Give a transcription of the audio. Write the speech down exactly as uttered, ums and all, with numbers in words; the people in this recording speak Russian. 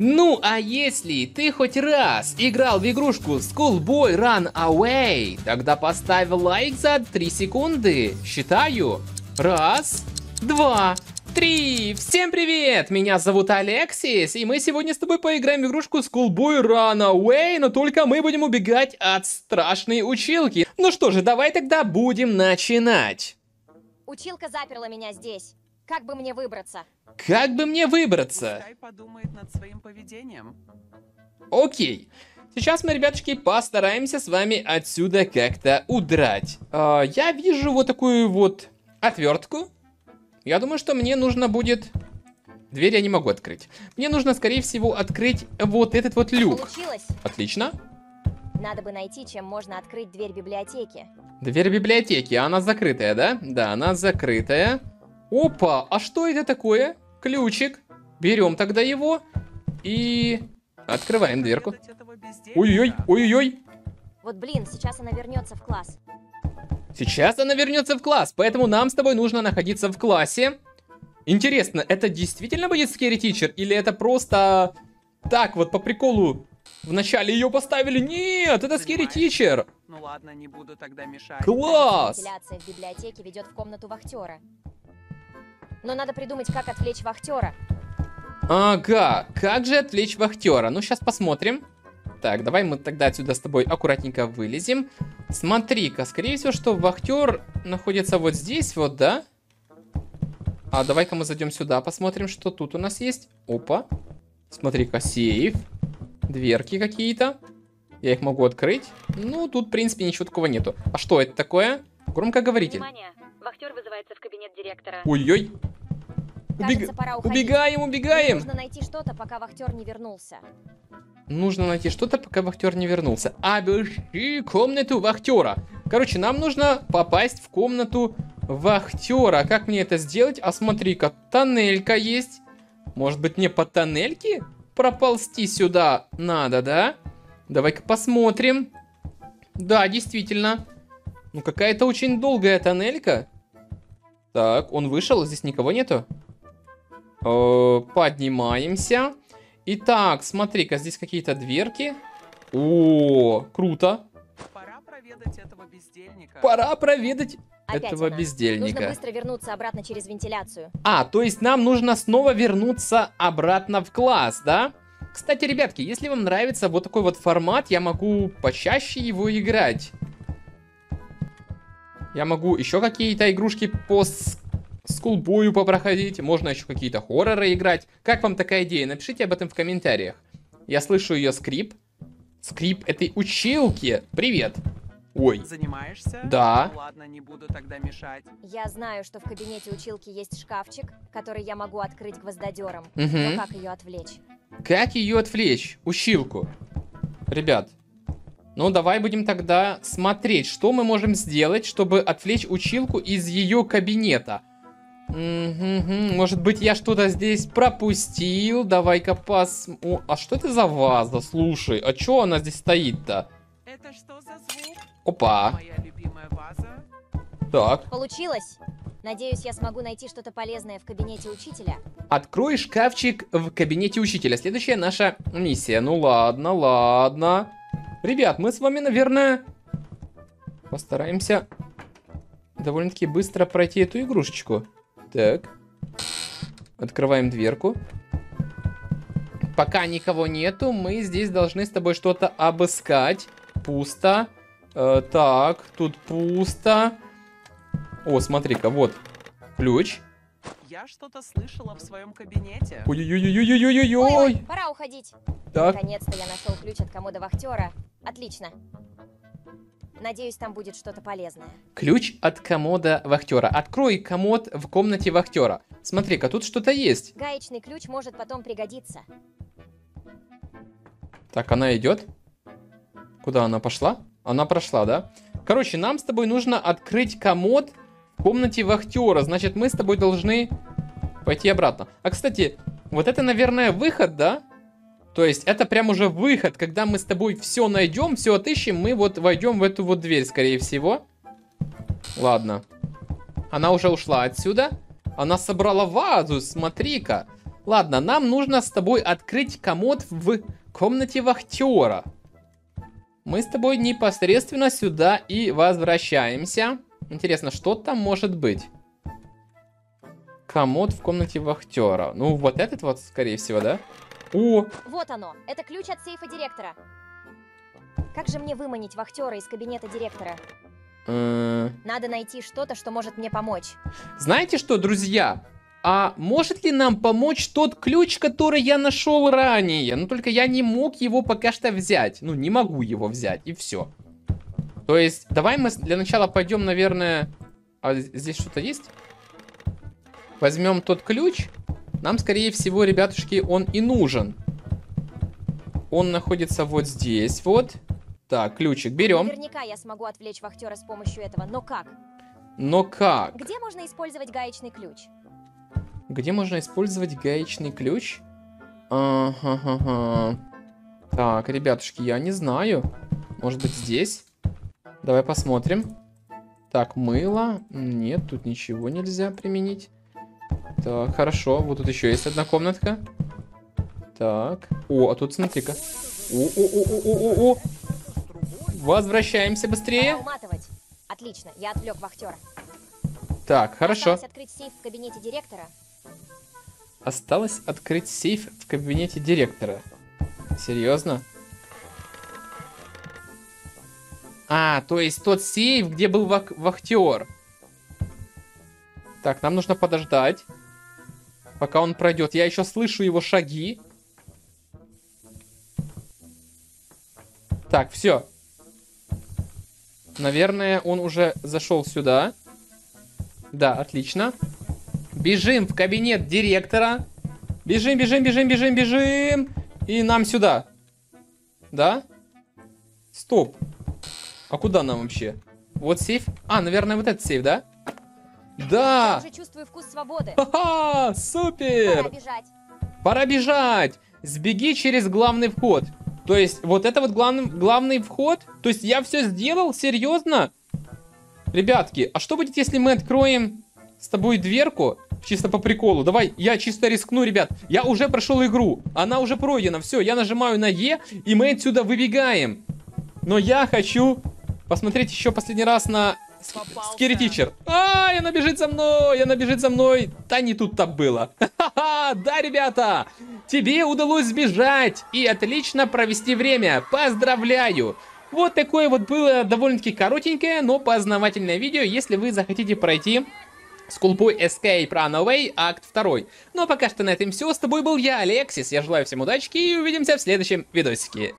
Ну, а если ты хоть раз играл в игрушку Schoolboy Run Away, тогда поставь лайк за три секунды. Считаю. Раз, два, три. Всем привет! Меня зовут Алексис, и мы сегодня с тобой поиграем в игрушку Schoolboy Run Away, но только мы будем убегать от страшной училки. Ну что же, давай тогда будем начинать. Училка заперла меня здесь. Как бы мне выбраться? Как бы мне выбраться? Пускай подумает над своим поведением. Окей. Сейчас мы, ребятушки, постараемся с вами отсюда как-то удрать. А, я вижу вот такую вот отвертку. Я думаю, что мне нужно будет... Дверь я не могу открыть. Мне нужно, скорее всего, открыть вот этот вот люк. Получилось. Отлично. Надо бы найти, чем можно открыть дверь библиотеки. Дверь библиотеки. Она закрытая, да? Да, она закрытая. Опа, а что это такое? Ключик. Берем тогда его и открываем дверку. Ой-ой, ой-ой. Вот блин, сейчас она вернется в класс. Сейчас она вернется в класс, поэтому нам с тобой нужно находиться в классе. Интересно, это действительно будет Scary Teacher или это просто так вот по приколу вначале ее поставили? Нет, это Scary Teacher. Ну ладно, не буду тогда мешать. Класс! Вентиляция в библиотеке ведет в комнату вахтера. Но надо придумать, как отвлечь вахтера. Ага, как же отвлечь вахтера? Ну, сейчас посмотрим. Так, давай мы тогда отсюда с тобой аккуратненько вылезем. Смотри-ка, скорее всего, что вахтер находится вот здесь вот, да? А давай-ка мы зайдем сюда, посмотрим, что тут у нас есть. Опа. Смотри-ка, сейф. Дверки какие-то. Я их могу открыть. Ну, тут, в принципе, ничего такого нету. А что это такое? Громкоговоритель. Внимание! Вахтер вызывается в кабинет директора. Ой-ой. Кажется, пора уходить. Убегаем, убегаем. Нужно найти что-то, пока вахтер не вернулся. Нужно найти что-то, пока вахтер не вернулся. Обыщи комнату вахтера. Короче, нам нужно попасть в комнату вахтера. Как мне это сделать? А смотри-ка, тоннелька есть. Может быть, мне по тоннельке проползти сюда надо, да? Давай-ка посмотрим. Да, действительно. Ну, какая-то очень долгая тоннелька. Так, он вышел, здесь никого нету. Э, поднимаемся. Итак, смотри-ка, здесь какие-то дверки. О, круто. Пора проведать этого бездельника. Пора проведать Опять этого она. бездельника. Нужно быстро вернуться обратно через вентиляцию. А, то есть нам нужно снова вернуться обратно в класс, да? Кстати, ребятки, если вам нравится вот такой вот формат, я могу почаще его играть. Я могу еще какие-то игрушки по скулбою попроходить. Можно еще какие-то хорроры играть. Как вам такая идея? Напишите об этом в комментариях. Я слышу ее скрип. Скрип этой училки. Привет. Ой. Занимаешься? Да. Ну ладно, не буду тогда мешать. Я знаю, что в кабинете училки есть шкафчик, который я могу открыть гвоздодером. Угу. Но как ее отвлечь? Как ее отвлечь? Училку. Ребят. Ну, давай будем тогда смотреть, что мы можем сделать, чтобы отвлечь училку из ее кабинета. Угу, может быть, я что-то здесь пропустил. Давай-ка пос... О, а что это за ваза? Слушай, а что она здесь стоит-то? Это что за звук? Опа. Моя любимая ваза. Так. Получилось? Надеюсь, я смогу найти что-то полезное в кабинете учителя. Открой шкафчик в кабинете учителя. Следующая наша миссия. Ну ладно, ладно. Ребят, мы с вами, наверное, постараемся довольно-таки быстро пройти эту игрушечку. Так. Открываем дверку. Пока никого нету, мы здесь должны с тобой что-то обыскать. Пусто. Э, так, тут пусто. О, смотри-ка, вот ключ. Я что-то слышала в своем кабинете. Ой-ой-ой-ой-ой-ой-ой. Ой, пора уходить. Так. Наконец-то я нашел ключ от комода вахтера. Отлично. Надеюсь, там будет что-то полезное. Ключ от комода вахтера. Открой комод в комнате вахтера. Смотри-ка, тут что-то есть. Гаечный ключ может потом пригодиться. Так, она идет. Куда она пошла? Она прошла, да? Короче, нам с тобой нужно открыть комод в комнате вахтера. Значит, мы с тобой должны пойти обратно. А, кстати, вот это, наверное, выход, да? То есть это прям уже выход, когда мы с тобой все найдем, все отыщем, мы вот войдем в эту вот дверь, скорее всего. Ладно. Она уже ушла отсюда. Она собрала вазу, смотри-ка. Ладно, нам нужно с тобой открыть комод в комнате вахтера. Мы с тобой непосредственно сюда и возвращаемся. Интересно, что там может быть? Комод в комнате вахтера. Ну, вот этот вот, скорее всего, да? О! Вот оно. Это ключ от сейфа директора. Как же мне выманить вахтера из кабинета директора? Э, Надо найти что-то, что может мне помочь. Знаете что, друзья? А может ли нам помочь тот ключ, который я нашел ранее? Ну, только я не мог его пока что взять. Ну, не могу его взять, и все. То есть, давай мы для начала пойдем, наверное... А здесь что-то есть? Возьмем тот ключ. Нам, скорее всего, ребятушки, он и нужен. Он находится вот здесь вот. Так, ключик берем. Наверняка я смогу отвлечь вахтера с помощью этого, но как? Но как? Где можно использовать гаечный ключ? Где можно использовать гаечный ключ? Ага-га-га. Так, ребятушки, я не знаю. Может быть, здесь? Давай посмотрим. Так, мыло. Нет, тут ничего нельзя применить. Так, хорошо. Вот тут еще есть одна комнатка. Так. О, а тут смотри-ка. О-о-о-о-о-о-о. Возвращаемся быстрее. Пора уматывать. Отлично, я отвлек вахтера. Так, хорошо. Осталось открыть сейф в кабинете директора. Осталось открыть сейф в кабинете директора. Серьезно? А, то есть тот сейф, где был вах вахтер. Так, нам нужно подождать, пока он пройдет. Я еще слышу его шаги. Так, все. Наверное, он уже зашел сюда. Да, отлично. Бежим в кабинет директора. Бежим, бежим, бежим, бежим, бежим. И нам сюда. Да? Стоп. А куда нам вообще? Вот сейф. А, наверное, вот этот сейф, да? Я Да! уже чувствую вкус свободы. Ха-ха! Супер! Пора бежать. Пора бежать! Сбеги через главный вход. То есть, вот это вот главный, главный вход? То есть, я все сделал? Серьезно? Ребятки, а что будет, если мы откроем с тобой дверку? Чисто по приколу. Давай, я чисто рискну, ребят. Я уже прошел игру. Она уже пройдена. Все, я нажимаю на Е, и мы отсюда выбегаем. Но я хочу посмотреть еще последний раз на Scary Teacher. Ай, она бежит за мной, она бежит за мной. Да не тут-то было. Ха-ха, да, ребята, тебе удалось сбежать и отлично провести время. Поздравляю. Вот такое вот было довольно-таки коротенькое, но познавательное видео, если вы захотите пройти Skullboy Escape Runaway акт два. Ну а пока что на этом все. С тобой был я, Алексис. Я желаю всем удачи и увидимся в следующем видосике.